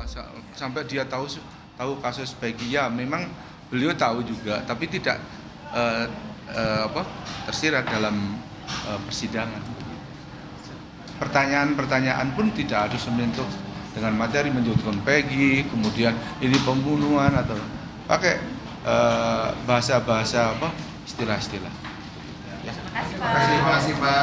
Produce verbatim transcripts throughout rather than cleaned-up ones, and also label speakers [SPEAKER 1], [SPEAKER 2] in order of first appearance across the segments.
[SPEAKER 1] sampai dia tahu tahu kasus Peggy, ya memang beliau tahu juga, tapi tidak uh, uh, apa, tersirat dalam uh, persidangan. Pertanyaan-pertanyaan pun tidak harus menyentuh dengan materi menyebutkan Peggy, kemudian ini pembunuhan atau pakai uh, bahasa-bahasa apa, istilah-istilah. Ya.
[SPEAKER 2] Terima kasih, Pak. Terima kasih, Pak.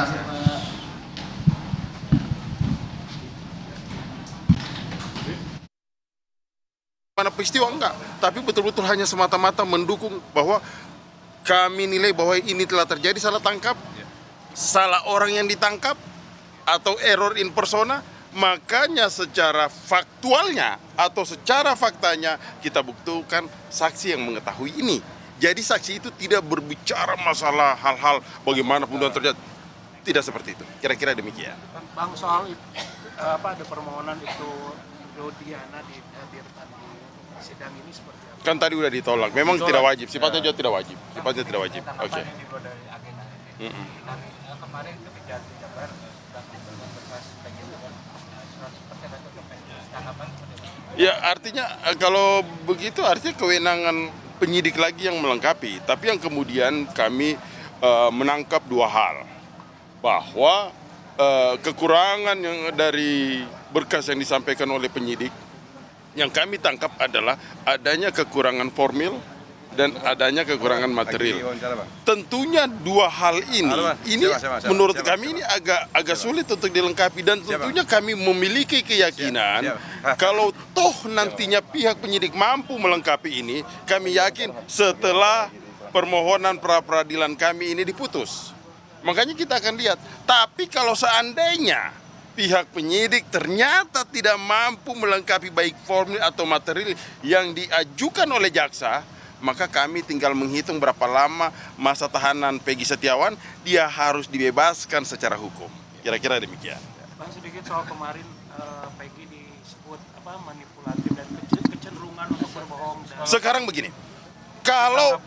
[SPEAKER 3] Mana peristiwa enggak, tapi betul-betul hanya semata-mata mendukung bahwa kami nilai bahwa ini telah terjadi salah tangkap, salah orang yang ditangkap, atau error in persona. Makanya secara faktualnya atau secara faktanya kita buktikan saksi yang mengetahui ini. Jadi saksi itu tidak berbicara masalah hal-hal bagaimana pembunuhan terjadi. Tidak seperti itu, kira-kira demikian.
[SPEAKER 4] Bang, soal itu, apa ada permohonan itu Rodiana dihadirkan di sidang ini seperti apa?
[SPEAKER 3] Kan tadi udah ditolak, memang ditolak. Tidak wajib, sifatnya juga tidak wajib. Sifatnya tidak wajib. Oke. Okay. Mm -mm.
[SPEAKER 4] Kemarin ketika dijabar berkas Peggy seratus persen atau tanggapan seperti apa?
[SPEAKER 3] Ya artinya kalau begitu artinya kewenangan penyidik lagi yang melengkapi. Tapi yang kemudian kami uh, menangkap dua hal. Bahwa uh, kekurangan yang dari berkas yang disampaikan oleh penyidik, yang kami tangkap adalah adanya kekurangan formil dan adanya kekurangan material. Tentunya dua hal ini, ini menurut kami ini agak agak sulit untuk dilengkapi, dan tentunya kami memiliki keyakinan kalau toh nantinya pihak penyidik mampu melengkapi ini, kami yakin setelah permohonan pra peradilan kami ini diputus. Makanya kita akan lihat. Tapi kalau seandainya pihak penyidik ternyata tidak mampu melengkapi baik formil atau material yang diajukan oleh jaksa, maka kami tinggal menghitung berapa lama masa tahanan Peggy Setiawan, dia harus dibebaskan secara hukum. Kira-kira demikian.
[SPEAKER 4] Bang, sedikit soal kemarin uh, Peggy disebut apa, manipulatif dan kecenderungan untuk berbohong. Dan
[SPEAKER 3] sekarang begini, kalau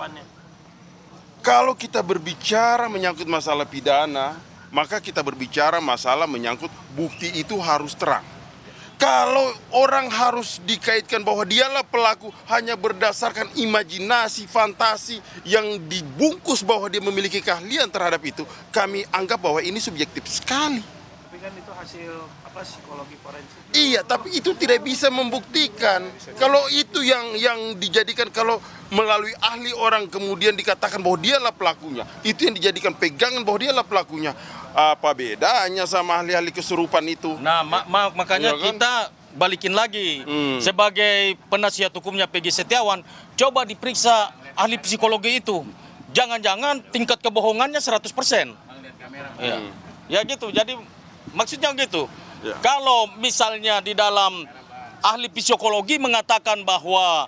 [SPEAKER 3] kalau kita berbicara menyangkut masalah pidana, maka kita berbicara masalah menyangkut bukti itu harus terang. Kalau orang harus dikaitkan bahwa dialah pelaku hanya berdasarkan imajinasi, fantasi yang dibungkus bahwa dia memiliki keahlian terhadap itu, kami anggap bahwa ini subjektif sekali.
[SPEAKER 4] Tapi kan itu hasil apa, psikologi forensik.
[SPEAKER 3] Iya, tapi itu tidak bisa membuktikan. Kalau itu yang yang dijadikan, kalau melalui ahli orang kemudian dikatakan bahwa dialah pelakunya, itu yang dijadikan pegangan bahwa dialah pelakunya. Apa bedanya sama ahli-ahli kesurupan itu?
[SPEAKER 5] Nah, mak mak makanya ya kan? Kita balikin lagi. Hmm. Sebagai penasihat hukumnya Peggy Setiawan, coba diperiksa ahli psikologi itu. Jangan-jangan tingkat kebohongannya seratus persen. Ya. Hmm. Ya gitu, jadi maksudnya gitu. Ya. Kalau misalnya di dalam ahli psikologi mengatakan bahwa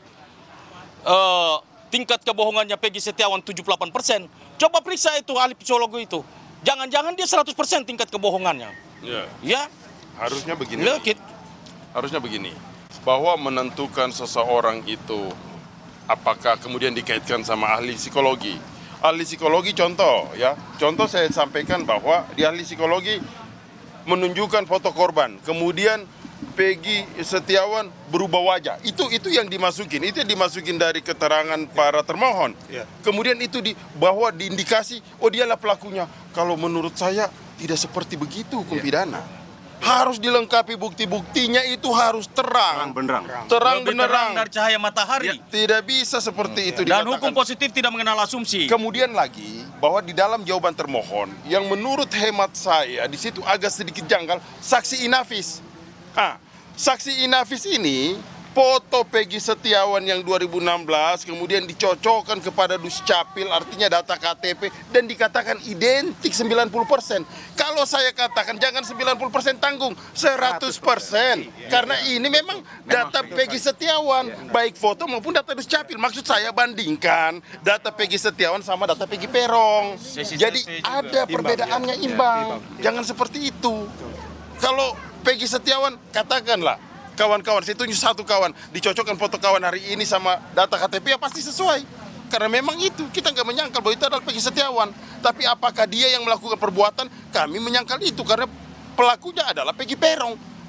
[SPEAKER 5] uh, tingkat kebohongannya Peggy Setiawan tujuh puluh delapan persen, coba periksa itu ahli psikologi itu. Jangan-jangan dia seratus persen tingkat kebohongannya. Ya. Ya.
[SPEAKER 3] Harusnya begini.
[SPEAKER 5] Lekit.
[SPEAKER 3] Harusnya begini. Bahwa menentukan seseorang itu apakah kemudian dikaitkan sama ahli psikologi. Ahli psikologi contoh ya. Contoh saya sampaikan bahwa di ahli psikologi menunjukkan foto korban. Kemudian Peggy Setiawan berubah wajah. Itu itu yang dimasukin. Itu yang dimasukin dari keterangan para termohon. Ya. Kemudian itu di bahwa diindikasi oh dialah pelakunya. Kalau menurut saya tidak seperti begitu hukum ya. Pidana. Harus dilengkapi bukti-buktinya, itu harus terang.
[SPEAKER 5] Terang benderang.
[SPEAKER 3] Terang benderang
[SPEAKER 5] dari cahaya matahari.
[SPEAKER 3] Ya, tidak bisa seperti hmm. itu
[SPEAKER 5] Dan
[SPEAKER 3] dikatakan.
[SPEAKER 5] hukum positif tidak mengenal asumsi.
[SPEAKER 3] Kemudian lagi bahwa di dalam jawaban termohon yang menurut hemat saya di situ agak sedikit janggal, saksi Inafis. Ah, saksi Inafis ini foto Peggy Setiawan yang dua ribu enam belas kemudian dicocokkan kepada Duscapil, artinya data K T P, dan dikatakan identik sembilan puluh persen. Kalau saya katakan jangan sembilan puluh persen tanggung, seratus persen. Karena ini memang data Peggy Setiawan, baik foto maupun data Duscapil. Maksud saya bandingkan data Peggy Setiawan sama data Peggy Perong. Jadi ada perbedaannya imbang. Jangan seperti itu. Kalau Peggy Setiawan, katakanlah kawan-kawan, saya tunjuk satu kawan, dicocokkan foto kawan hari ini sama data K T P, ya pasti sesuai. Karena memang itu, kita nggak menyangkal bahwa itu adalah Peggy Setiawan. Tapi apakah dia yang melakukan perbuatan? Kami menyangkal itu, karena pelakunya adalah Peggy Perong.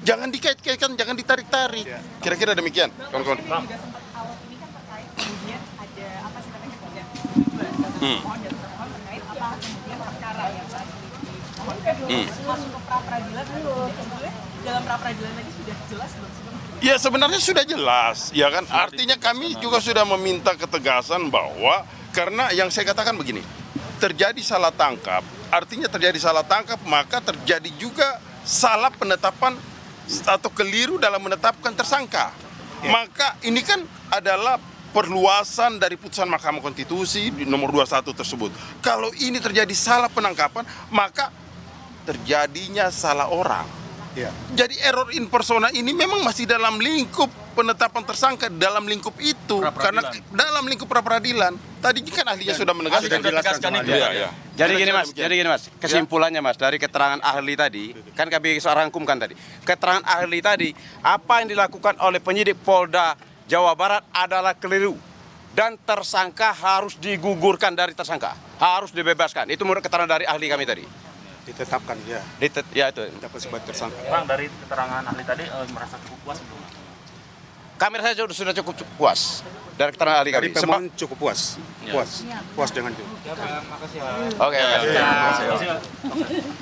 [SPEAKER 3] jangan dikait-kaitkan, jangan ditarik-tarik. Kira-kira demikian, kawan-kawan.
[SPEAKER 6] Juga sempat awal ini kan terkait kemudian ada apa sih namanya kemudian tentang
[SPEAKER 3] Hmm.
[SPEAKER 6] mohon dan termohon terkait apa kemudian perkara yang saat ini dimohonkan
[SPEAKER 3] Hmm.
[SPEAKER 6] masuk ke pra peradilan kemudian sebetulnya dalam pra peradilan lagi sudah jelas belum sih Bang?
[SPEAKER 3] Ya sebenarnya sudah jelas, ya kan? Artinya kami juga sudah meminta ketegasan bahwa karena yang saya katakan begini, terjadi salah tangkap, artinya terjadi salah tangkap maka terjadi juga salah penetapan atau keliru dalam menetapkan tersangka. Maka ini kan adalah perluasan dari putusan Mahkamah Konstitusi di nomor dua puluh satu tersebut. Kalau ini terjadi salah penangkapan, maka terjadinya salah orang.
[SPEAKER 2] Ya.
[SPEAKER 3] Jadi error in persona ini memang masih dalam lingkup penetapan tersangka, dalam lingkup itu, karena dalam lingkup pra peradilan. Tadi kan ahlinya sudah menegaskan.
[SPEAKER 5] Ahli sudah tegaskan itu.
[SPEAKER 3] Iya, iya.
[SPEAKER 7] Jadi gini
[SPEAKER 3] Kira-kira
[SPEAKER 7] mas,
[SPEAKER 3] demikian.
[SPEAKER 7] jadi gini mas, kesimpulannya mas dari keterangan ahli tadi, kan kami soal rangkumkan tadi, keterangan ahli tadi, apa yang dilakukan oleh penyidik Polda Jawa Barat adalah keliru dan tersangka harus digugurkan dari tersangka, harus dibebaskan. Itu menurut keterangan dari ahli kami tadi.
[SPEAKER 2] Ditetapkan ya,
[SPEAKER 7] Ditet, ya itu.
[SPEAKER 2] dapat sebagai tersangka.
[SPEAKER 4] Bang, dari keterangan ahli tadi eh, merasa cukup puas belum?
[SPEAKER 7] Kami rasa sudah, sudah cukup puas dari keterangan ahli
[SPEAKER 2] Dari
[SPEAKER 7] kami. Sebab,
[SPEAKER 2] pemohon cukup puas, puas, puas dengan itu.
[SPEAKER 7] oke, oke.
[SPEAKER 4] Terima kasih.